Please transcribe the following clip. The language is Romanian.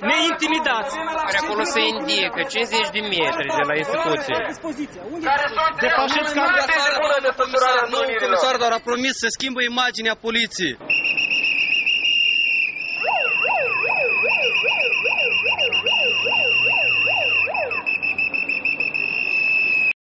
neintimidați. Acolo se indică 50 de metri de la instituție. Depășiți comisarul, doar a promis să schimbă imaginea poliției.